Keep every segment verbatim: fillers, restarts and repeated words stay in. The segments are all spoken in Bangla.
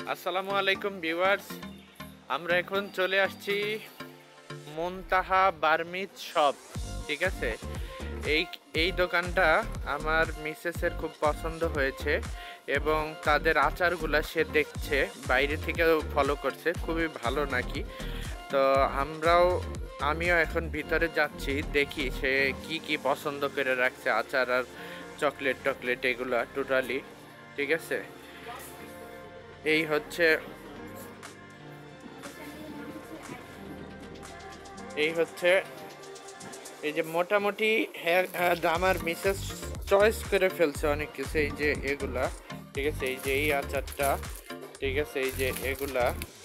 আসসালামু আলাইকুম ভিউয়ার্স, আমরা এখন চলে আসছি মুনতাহা বার্মিজ শপ। ঠিক আছে, এই এই দোকানটা আমার মিসেসের খুব পছন্দ হয়েছে এবং তাদের আচারগুলা সে দেখছে, বাইরে থেকেও ফলো করছে, খুবই ভালো নাকি। তো আমরাও আমিও এখন ভিতরে যাচ্ছি, দেখি সে কি কি পছন্দ করে রাখছে, আচার আর চকলেট টকলেট এগুলা টোটালি। ঠিক আছে, এই হচ্ছে এই হচ্ছে এই যে মোটামুটি আমার মিসেস চয়েস করে ফেলছে অনেক কিছু। এই যে এগুলা, ঠিক আছে, এই যে এই আচারটা, ঠিক আছে, এই যে এগুলা।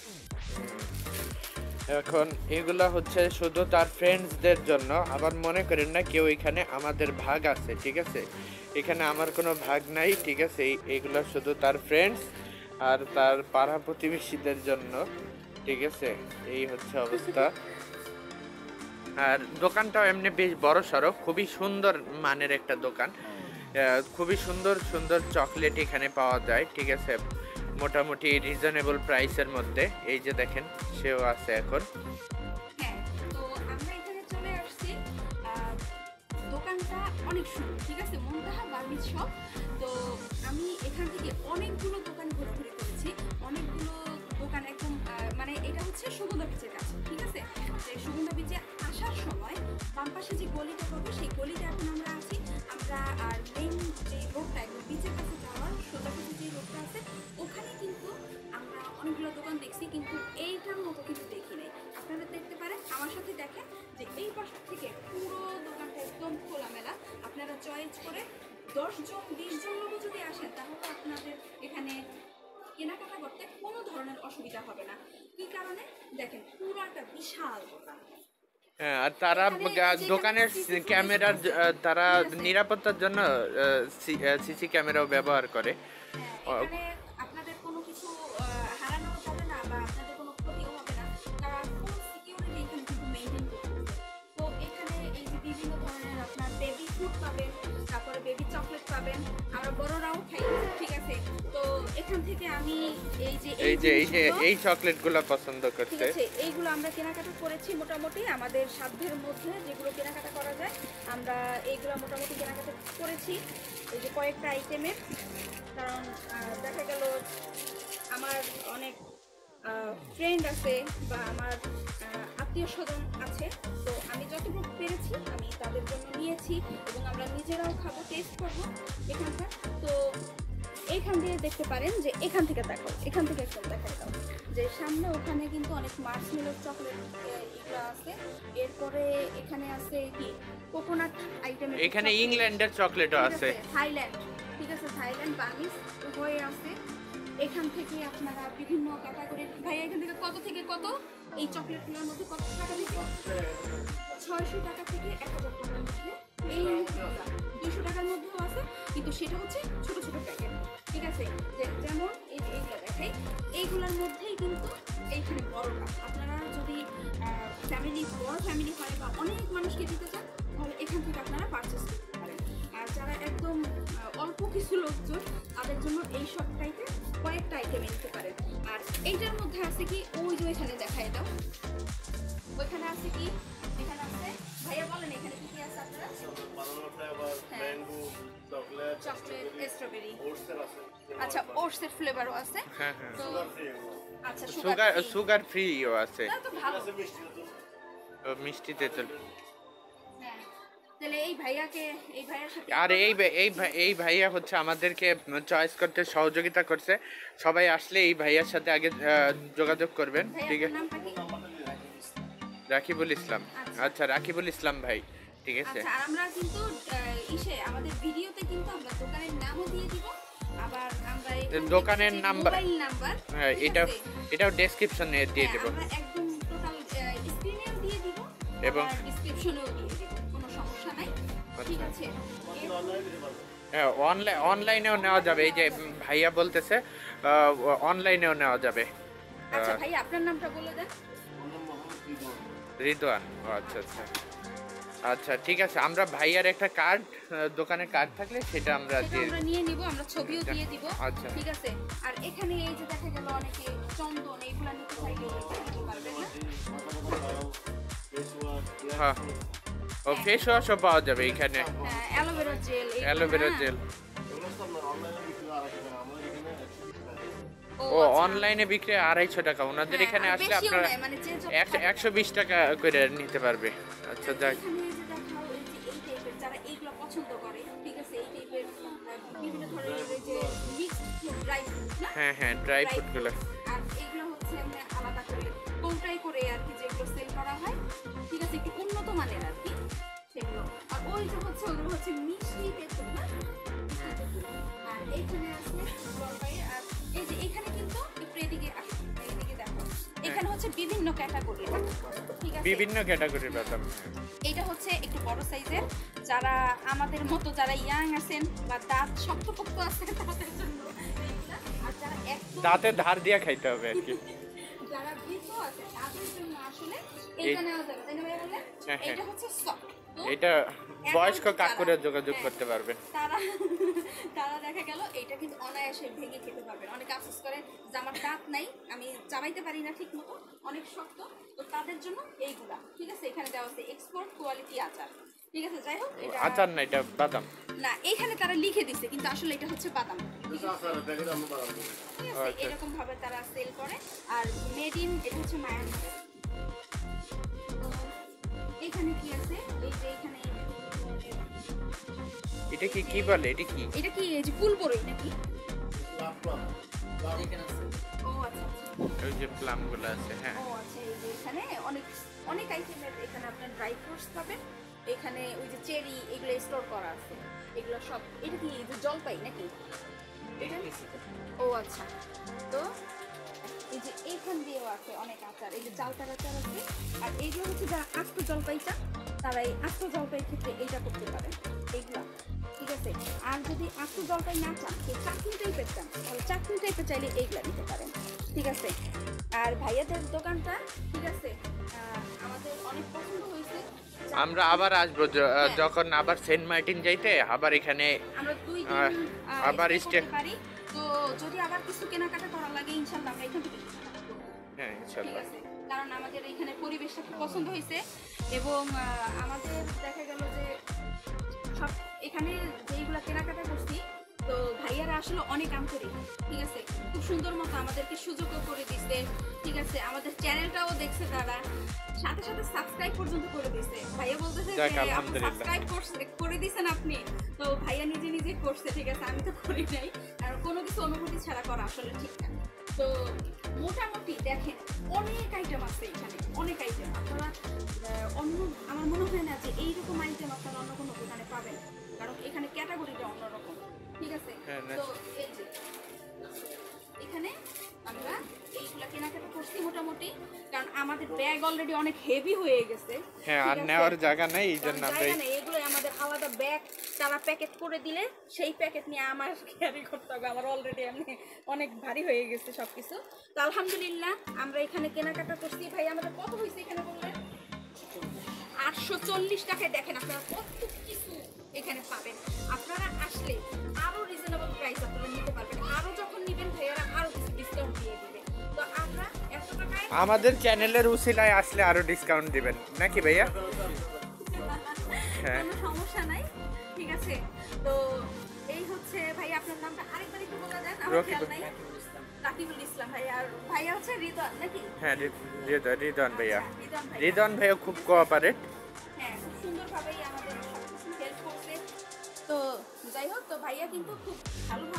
এখন এগুলা হচ্ছে শুধু তার ফ্রেন্ডসদের জন্য, আবার মনে করেন না কেউ এখানে আমাদের ভাগ আছে। ঠিক আছে, এখানে আমার কোনো ভাগ নাই। ঠিক আছে, এইগুলা শুধু তার ফ্রেন্ডস আর তার পাড়া প্রতিবেশীদের জন্য। ঠিক আছে, এই হচ্ছে অবস্থা। আর দোকানটাও এমনি বেশ বড় সড়ো, খুবই সুন্দর মানের একটা দোকান। খুবই সুন্দর সুন্দর চকলেট এখানে পাওয়া যায়। ঠিক আছে, মোটামুটি রিজনেবল প্রাইসের মধ্যে। এই যে দেখেন, সেও আছে এখন। হ্যাঁ, তো আমরা এখানে চলে আসছি। দোকানটা অনেক সুন্দর, ঠিক আছে, মুনতাহা বার্মিজ শপ। তো আমি এখান থেকে অনেকগুলো দোকান ঘুরে ঘুরে করেছি, অনেকগুলো দোকান একদম মানে এটা হচ্ছে সুগন্ধা বিচের কাছে। ঠিক আছে, যে সুগন্ধা বিচে আসার সময় বাম পাশে যে গলিটা পাবো, সেই গলিতে এখন আমরা আছি। আমরা আর মেইন যে রোডটা একদম বিচের কাছে যাওয়ার সোজাসুজি যে রোডটা আছে, ওখানে কিন্তু আমরা অনেকগুলো দোকান দেখছি, কিন্তু এইটার মতো কিন্তু দেখি নাই। আপনারা দেখতে পারেন, আমার সাথে দেখেন যে এই পাশ থেকে পুরো দোকানটা একদম খোলামেলা। আপনারা চয়েস করে দশ জন বিশ জন লোক যদি আসেন, তাহলে আপনাদের এখানে কেনাকাটা করতে কোনো ধরনের অসুবিধা হবে না। কি কারণে দেখেন, পুরো একটা বিশাল দোকান। হ্যাঁ, আর তারা দোকানের ক্যামেরার, তারা নিরাপত্তার জন্য সিসি ক্যামেরাও ব্যবহার করে। আপনাদের কোনো কিছু হারানো হবে না বা আপনাদের কোনো ক্ষতিও হবে না, তারা ফুল সিকিউরিটি এখানে কিন্তু মেনটেন করতে। তো এখানে এই যে বিভিন্ন ধরনের আপনার বেবি ফুড পাবেন, তারপরে বেবি চকলেট পাবেন, আমরা বড়রাও খাই। ঠিক আছে, তো এখান থেকে আমি এই যে এই যে এই যে এই চকলেটগুলো পছন্দ করতে, এইগুলো আমরা কেনাকাটা করেছি মোটামুটি আমাদের সাধ্যের মধ্যে, যেগুলো কেনাকাটা করা যায় আমরা এইগুলো মোটামুটি কেনাকাটা করেছি। এই যে কয়েকটা আইটেমের, কারণ দেখা গেল আমার অনেক ফ্রেন্ড আছে বা আমার আত্মীয় স্বজন আছে, তো আমি যতটুকু পেরেছি আমি তাদের জন্য নিয়েছি এবং আমরা নিজেরাও খাবো, টেস্ট করবো এখানকার। তো এইখান দিয়ে দেখতে পারেন যে এখান থেকে দেখো, এখান থেকে একদম দেখা দাও যে সামনে ওখানে কিন্তু অনেক মার্শমেলোর চকলেট এগুলো আছে। এরপরে এখানে আছে কি কোকোনাট আইটেম, এখানে ইংল্যান্ডের চকলেটও আছে, থাইল্যান্ড, ঠিক আছে, থাইল্যান্ড বার্মিজ উভয় আছে। এখান থেকে আপনারা বিভিন্ন ক্যাটাগরির, ভাই এখান থেকে কত থেকে কত এই চকলেটগুলোর মধ্যে কত টাকা থেকে ছয়শো টাকা থেকে এক হাজার টাকার মধ্যে, এই দুশো টাকার মধ্যেও আছে, কিন্তু সেটা হচ্ছে ছোট ছোট প্যাকেট। ঠিক আছে, যে যেমন এই যে এইগুলো দেখাই, এইগুলোর মধ্যেই কিন্তু এইখানে বড়টা, আপনারা যদি ফ্যামিলি বড় ফ্যামিলি হয় বা অনেক মানুষকে দিতে চান, তাহলে এখান থেকে আপনারা পারচেস করতে পারেন। আর যারা একদম অল্প কিছু লোকজন, তাদের জন্য এই সবটাইতে কয়েকটা আইটেম নিতে পারেন। আর এইটার মধ্যে আছে কি, ওই যে ওইখানে দেখাই দাও, ওইখানে আছে কি, এখানে আছে, ভাইয়া বলেন এখানে কি কি আছে আপনারা? চকলেট, স্ট্রবেরি, আচ্ছা ওটসের ফ্লেভারও আছে। হ্যাঁ হ্যাঁ, তো আচ্ছা সুগার সুগার ফ্রিও আছে, তো ভালো মিষ্টিতে চল। হ্যাঁ, তাহলে এই ভাইয়াকে, এই ভাইয়ার সাথে, আর এই এই এই ভাইয়া হচ্ছে আমাদেরকে চয়েস করতে সহযোগিতা করছে। সবাই আসলে এই ভাইয়ার সাথে আগে যোগাযোগ করবেন। ঠিক আছে, রাকিবুল ইসলাম। আচ্ছা, রাকিবুল ইসলাম ভাই, ঠিক আছে। আচ্ছা, আর আমরা কিন্তু ইসে আমাদের ভিডিওতে কিন্তু আমরা দোকানের নামও দিয়ে দিব, আবার আমরা দোকানের নাম্বার, মোবাইল নাম্বার, হ্যাঁ, এটা এটাও ডেসক্রিপশনে দিয়ে দেব, আমরা একদম টোটাল স্ক্রিনেও দিয়ে দিব এবং ডেসক্রিপশনেও দিয়ে দিব, কোনো সমস্যা নাই। ঠিক আছে, হ্যাঁ, অনলাইন অনলাইনেও নেওয়া যাবে। এই যে ভাইয়া বলতেছে অনলাইনেও নেওয়া যাবে। আচ্ছা ভাই, আপনার নামটা বলে দেন। রিদওয়ান। ও আচ্ছা আচ্ছা আচ্ছা, ঠিক আছে। আমরা ভাইয়ার একটা কার্ড, দোকানের কার্ড থাকলে সেটা আমরা দিয়ে আমরা নিয়ে নিব, আমরা ছবিও দিয়ে দিব। আচ্ছা, ঠিক আছে। আর এখানে এই যে দেখা গেল অনেকে হ্যাঁ ও ফেস ওয়াশও পাওয়া যাবে এখানে, হ্যাঁ অ্যালোভেরা জেল, অ্যালোভেরা জেল। ও অনলাইনে বিক্রি আড়াইশো টাকা, ওনাদের এখানে আসলে আপনারা মানে যে যত একশো একশো বিশ টাকা করে নিতে পারবে। আচ্ছা যাক, এখানে যে দেখাও এই যে এই টাইপের যারা এইগুলো পছন্দ করে, ঠিক আছে, এই টাইপের বিভিন্ন ধরনের এই যে মিক্সড ড্রাই ফ্রুট না, হ্যাঁ হ্যাঁ ড্রাই ফ্রুটগুলো। আর এগুলো হচ্ছে এমনি আলাদা করে কোনটাই করে আর কি যেগুলো সেল করা হয়, ঠিক আছে, একটু উন্নত মানের আর কি সেগুলো। আর ওইটা হচ্ছে ওগুলো হচ্ছে মিষ্টি তেঁতুল না, আর এইখানে আছে জলপাই। আর এই যে এখানে কিন্তু একটু এদিকে আসো, এদিকে দেখো, এখানে হচ্ছে বিভিন্ন ক্যাটাগরি, ঠিক আছে, বিভিন্ন ক্যাটাগরির বাদাম। এটা হচ্ছে একটু বড় সাইজের, যারা আমাদের মতো যারা ইয়াং আছেন বা দাঁত শক্তপোক্ত আছে তাদের জন্য এইগুলা। আর যারা একদম দাঁতে ধার দিয়ে খাইতে হবে আর কি। যারা বৃদ্ধ আছে তাদের জন্য আসলে এইটা নেওয়া যাবে, তাই না ভাই বললেন? হ্যাঁ, হ্যাঁ। এটা হচ্ছে সফট, এটা বয়স্ক কাকুরে যোগাযোগ করতে পারবেন। তারা তারা দেখা গেল এইটা কিন্তু অনায়াসে ভেঙে খেতে পারবেন। অনেক আফসোস করে যে আমার দাঁত নাই, আমি চাবাইতে পারি না ঠিক মতো, অনেক শক্ত, তো তাদের জন্য এইগুলা, ঠিক আছে। এখানে দেওয়া আছে এক্সপোর্ট কোয়ালিটি আচার, ঠিক আছে। যাই হোক, এটা আচার না, এটা বাদাম। না, এখানে তারা লিখে দিছে কিন্তু আসলে এটা হচ্ছে বাদাম, ঠিক আছে, এরকম ভাবে তারা সেল করে। আর মেড ইন, এটা হচ্ছে মায়ানমার। তো এখানে কি আছে, এই যে এখানে এটা কি কি বলে, এটা কি? এটা কি এই যে ফুল বড়ই নাকি? ও আচ্ছা, ওই যে প্লাম গুলো আছে, হ্যাঁ। ও আচ্ছা, এই যে এখানে অনেক অনেক আইটেমের এখানে আপনার ড্রাই ফ্রুটস পাবেন। এখানে ওই যে চেরি এগুলো স্টোর করা আছে, এগুলো সব। এটা কি এই যে জলপাই নাকি? এটা ও আচ্ছা, তো এই যে এইখান দিয়েও আছে অনেক আচার, এই যে চালতার আচার আছে। আর এইগুলো হচ্ছে যারা আস্ত জলপাই চান তারা এই আস্ত জলপাইয়ের ক্ষেত্রে এইটা করতে পারে, এইগুলা, ঠিক আছে। আর যদি আস্ত জলপাই না চান, কেউ চাটনি টাইপের চান, তাহলে চাটনি টাইপের চাইলে এইগুলা নিতে পারেন, ঠিক আছে। আর ভাইয়াদের দোকানটা, ঠিক আছে, আমাদের অনেক পছন্দ হয়েছে। আমরা আবার আসবো য- যখন আবার সেন্ট মার্টিন যাইতে, আবার এখানে আমরা দুই দিন আহ, আহ, আবার stay stay- করতে পারি। তো যদি আবার কিছু কেনাকাটা করা লাগে ইনশাল্লাহ আমরা এখান থেকে কেনাকাটা করবো, হ্যাঁ ঠিক ইনশাল্লাহ। আছে। কারণ আমাদের এখানে পরিবেশটা খুব পছন্দ হয়েছে এবং আহ, আমাদের দেখা গেল যে সব এখানে যেইগুলা কেনাকাটা করছি, তো ভাইয়ারা আসলে অনেক আন্তরিক, ঠিক আছে, খুব সুন্দর মতো আমাদেরকে সুযোগও করে দিচ্ছে, ঠিক আছে। আমাদের চ্যানেলটাও দেখছে তারা, সাথে সাথে সাবস্ক্রাইব পর্যন্ত করে দিছে। ভাইয়া বলতেছে যে যাক, আপনি আলহামদুলিল্লাহ। সাবস্ক্রাইব করে দিয়েছেন আপনি, তো ভাইয়া নিজে নিজে করছে, ঠিক আছে, আমি তো করি নাই। আর কোনো কিছু অনুভূতি ছাড়া করা আসলে ঠিক না। তো মোটামুটি দেখেন অনেক আইটেম আছে এখানে, অনেক আইটেম। আপনারা আহ, অন্য, আমার মনে হয় না যে এইরকম আইটেম আপনারা অন্য কোনো দোকানে পাবেন, কারণ এখানে ক্যাটাগরিটা অন্যরকম, ঠিক আছে। হ্যাঁ, না। তো এই যে এখানে আমরা এইগুলা কেনাকাটা করছি মোটামুটি, কারণ আমাদের ব্যাগ অলরেডি অনেক হেভি হয়ে গেছে, হ্যাঁ, আর ঠিক আছে? নেওয়ার জায়গা নেই, এই কারণ জন্য আমরা জায়গা এই- নেই, এগুলো আমাদের আলাদা ব্যাগ তারা প্যাকেট করে দিলে সেই প্যাকেট নিয়ে আমার ক্যারি করতে হবে, আমার অলরেডি এমনি অনেক ভারী হয়ে গেছে সবকিছু। তো আলহামদুলিল্লাহ আমরা এখানে কেনাকাটা করছি। ভাই আমাদের কত হয়েছে এখানে বললেন? আটশো চল্লিশ টাকায় দেখেন আপনারা কত কিছু এখানে পাবেন। আপনারা আসলে আরো রিজনেবল প্রাইস আপনারা নিতে পারবেন, আরো যখন নিবেন ভাইয়ারা আরো কিছু ডিসকাউন্ট দিয়ে দিবে। তো আমরা এত টাকায় আমাদের চ্যানেলের উসিলায় আসলে আরো ডিসকাউন্ট দিবেন নাকি ভাইয়া? হ্যাঁ। কোনো সমস্যা নাই, ঠিক আছে। তো এই হচ্ছে ভাই, আপনার নামটা আরেকবার একটু বলে দেন, আমার রকিবুল। খেয়াল নাই। রাকিবুল ইসলাম ভাই। আর ভাইয়া হচ্ছে রিদওয়ান নাকি? হ্যাঁ রি- রিদওয়ান রিদওয়ান ভাইয়া। আচ্ছা, রিদওয়ান ভাই। রিদওয়ান ভাইয়া খুব কোঅপারেট। হ্যাঁ, খুব সুন্দরভাবেই আমাদের সবকিছু হেল্প করছে। তো যাই হোক, তো ভাইয়া কিন্তু খুব ভালো